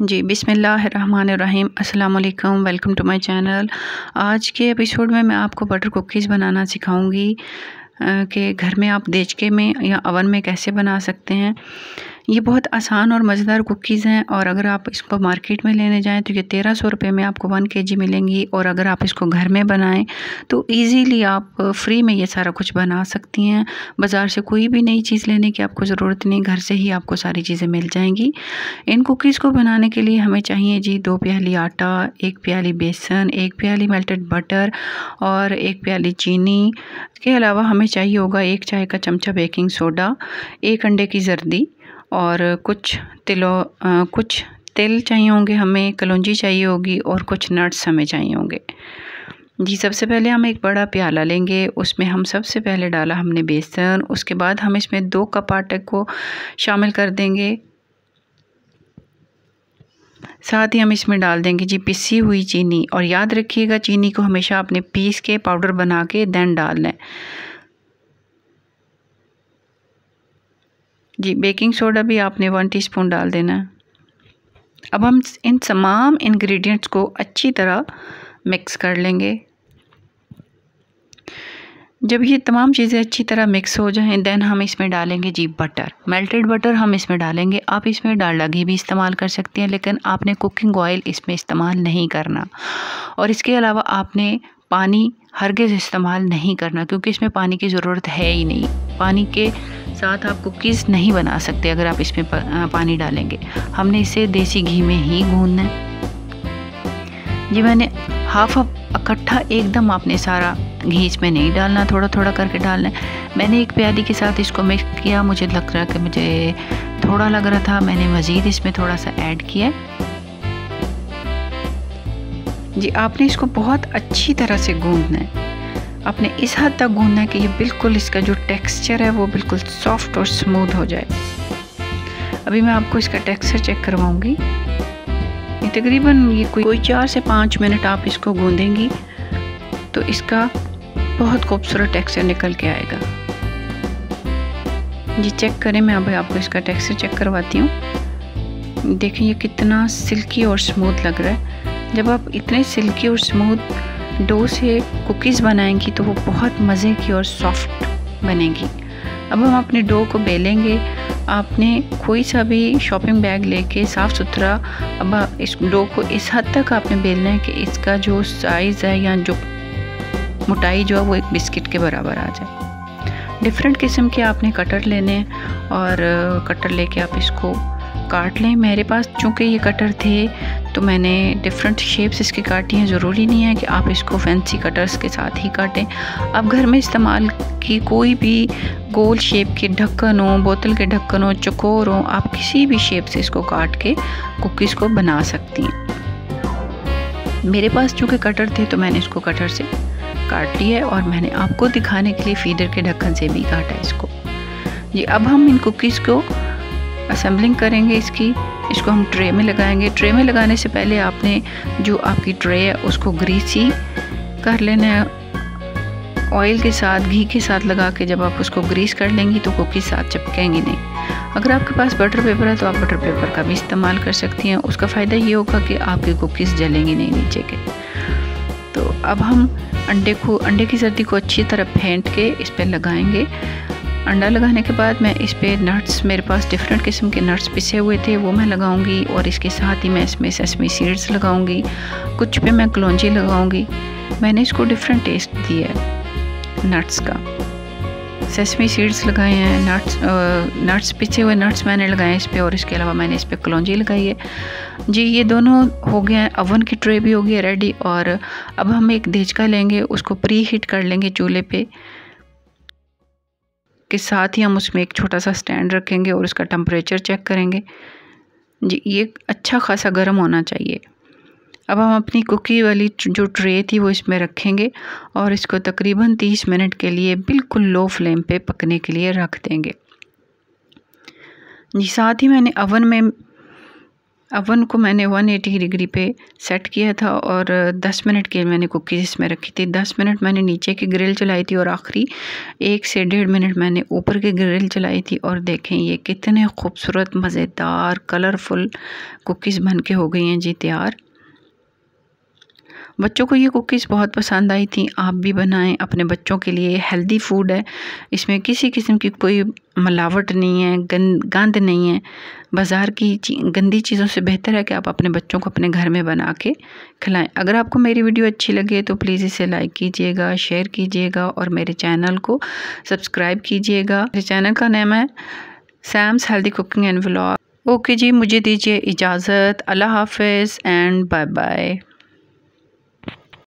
जी बिस्मिल्लाहिर्रहमानिर्रहीम अस्सलाम वालेकुम। Welcome to my channel. आज के एपिसोड में मैं आपको बटर कुकीज़ बनाना सिखाऊंगी कि घर में आप देचके में या अवन में कैसे बना सकते हैं। ये बहुत आसान और मज़ेदार कुकीज़ हैं और अगर आप इसको मार्केट में लेने जाएं तो ये 1300 रुपये में आपको 1 kg मिलेंगी। और अगर आप इसको घर में बनाएं तो इजीली आप फ्री में ये सारा कुछ बना सकती हैं। बाज़ार से कोई भी नई चीज़ लेने की आपको ज़रूरत नहीं, घर से ही आपको सारी चीज़ें मिल जाएंगी। इन कुकीज़ को बनाने के लिए हमें चाहिए जी 2 प्याली आटा, 1 प्याली बेसन, 1 प्याली मेल्टेड बटर और 1 प्याली चीनी। इसके अलावा हमें चाहिए होगा 1 चाय का चमचा बेकिंग सोडा, 1 अंडे की जर्दी और कुछ तिल चाहिए होंगे, हमें कलौंजी चाहिए होगी और कुछ नट्स हमें चाहिए होंगे जी। सबसे पहले हम एक बड़ा प्याला लेंगे, उसमें हम सबसे पहले डाला हमने बेसन। उसके बाद हम इसमें 2 कप आटे को शामिल कर देंगे। साथ ही हम इसमें डाल देंगे जी पिसी हुई चीनी। और याद रखिएगा चीनी को हमेशा आपने पीस के पाउडर बना के देन डालना है जी। बेकिंग सोडा भी आपने 1 टीस्पून डाल देना है। अब हम इन तमाम इंग्रेडिएंट्स को अच्छी तरह मिक्स कर लेंगे। जब ये तमाम चीज़ें अच्छी तरह मिक्स हो जाएं देन हम इसमें डालेंगे जी बटर, मेल्टेड बटर हम इसमें डालेंगे। आप इसमें डालडा घी भी इस्तेमाल कर सकती हैं, लेकिन आपने कुकिंग ऑयल इसमें इस्तेमाल नहीं करना। और इसके अलावा आपने पानी हरगिज़ इस्तेमाल नहीं करना, क्योंकि इसमें पानी की ज़रूरत है ही नहीं। पानी के साथ आप कुकीज़ नहीं बना सकते अगर आप इसमें पानी डालेंगे। हमने इसे देसी घी में ही गूंदना है जी। मैंने हाफ इकट्ठा एकदम आपने सारा घी इसमें नहीं डालना, थोड़ा थोड़ा करके डालना है। मैंने एक प्याली के साथ इसको मिक्स किया, मुझे लग रहा कि मुझे थोड़ा लग रहा था, मैंने मज़ीद इसमें थोड़ा सा ऐड किया जी। आपने इसको बहुत अच्छी तरह से गूंदना है। आपने इस हद तक गूंदना है कि ये बिल्कुल इसका जो टेक्सचर है वो बिल्कुल सॉफ्ट और स्मूथ हो जाए। अभी मैं आपको इसका टेक्सचर चेक करवाऊंगी। तकरीबन ये कोई 4 से 5 मिनट आप इसको गूंदेंगी तो इसका बहुत खूबसूरत टेक्सचर निकल के आएगा जी। चेक करें, मैं अभी आपको इसका टेक्सचर चेक करवाती हूँ। देखें ये कितना सिल्की और स्मूथ लग रहा है। जब आप इतने सिल्की और स्मूथ डो से कुकीज़ बनाएंगी तो वो बहुत मज़े की और सॉफ्ट बनेगी। अब हम अपने डो को बेलेंगे। आपने कोई सा भी शॉपिंग बैग लेके साफ़ सुथरा अब इस डो को इस हद तक आपने बेलना है कि इसका जो साइज़ है या जो मोटाई जो है वो एक बिस्किट के बराबर आ जाए। डिफरेंट किस्म के आपने कटर लेने हैं और कटर लेके आप इसको काट लें। मेरे पास चूँकि ये कटर थे तो मैंने डिफरेंट शेप्स इसकी काटी हैं। ज़रूरी नहीं है कि आप इसको फैंसी कटर्स के साथ ही काटें। आप घर में इस्तेमाल की कोई भी गोल शेप के ढक्कन हो, बोतल के ढक्कन हो, चौकोर हो, आप किसी भी शेप से इसको काट के कुकीज़ को बना सकती हैं। मेरे पास चूँकि कटर थे तो मैंने इसको कटर से काट लिया है और मैंने आपको दिखाने के लिए फीडर के ढक्कन से भी काटा इसको जी। अब हम इन कुकीज़ को असेंबलिंग करेंगे। इसको हम ट्रे में लगाएंगे। ट्रे में लगाने से पहले आपने जो आपकी ट्रे है उसको ग्रीसी कर लेना है ऑयल के साथ, घी के साथ लगा के। जब आप उसको ग्रीस कर लेंगी तो कुकीज़ साथ चिपकेंगी नहीं। अगर आपके पास बटर पेपर है तो आप बटर पेपर का भी इस्तेमाल कर सकती हैं। उसका फ़ायदा ये होगा कि आपकी कुकीज़ जलेंगी नहीं नीचे के। तो अब हम अंडे की जर्दी को अच्छी तरह फेंट के इस पर लगाएंगे। अंडा लगाने के बाद मैं इस पे नट्स, मेरे पास डिफरेंट किस्म के नट्स पिसे हुए थे वो मैं लगाऊंगी और इसके साथ ही मैं इसमें सेसमी सीड्स लगाऊंगी। कुछ पे मैं कलौंजी लगाऊंगी। मैंने इसको डिफरेंट टेस्ट दिया है नट्स का। सेसमी सीड्स लगाए हैं, नट्स पिसे हुए नट्स मैंने लगाए इस पे और इसके अलावा मैंने इस पे कलौंजी लगाई है जी। ये दोनों हो गए हैं। अवन की ट्रे भी हो गई है रेडी। और अब हम एक देचका लेंगे, उसको प्री हीट कर लेंगे चूल्हे पे के साथ ही हम उसमें एक छोटा सा स्टैंड रखेंगे और उसका टेम्परेचर चेक करेंगे जी। ये अच्छा खासा गर्म होना चाहिए। अब हम अपनी कुकी वाली जो ट्रे थी वो इसमें रखेंगे और इसको तकरीबन 30 मिनट के लिए बिल्कुल लो फ्लेम पे पकने के लिए रख देंगे जी। साथ ही मैंने अवन में अवन को मैंने 180 डिग्री पे सेट किया था और 10 मिनट के लिए मैंने कुकीज़ इसमें रखी थी। 10 मिनट मैंने नीचे की ग्रिल चलाई थी और आखिरी 1 से 1.5 मिनट मैंने ऊपर की ग्रिल चलाई थी। और देखें ये कितने खूबसूरत मज़ेदार कलरफुल कुकीज़ बन के हो गई हैं जी तैयार। बच्चों को ये कुकीज़ बहुत पसंद आई थी। आप भी बनाएं अपने बच्चों के लिए। हेल्दी फूड है, इसमें किसी किस्म की कोई मिलावट नहीं है, गंद नहीं है। बाज़ार की गंदी चीज़ों से बेहतर है कि आप अपने बच्चों को अपने घर में बना के खिलाएं। अगर आपको मेरी वीडियो अच्छी लगे तो प्लीज़ इसे लाइक कीजिएगा, शेयर कीजिएगा और मेरे चैनल को सब्सक्राइब कीजिएगा। मेरे चैनल का नाम है Sam's healthy cooking and vlog. Okay जी, मुझे दीजिए इजाज़त। अल्लाह हाफ़िज़ एंड बाय बाय।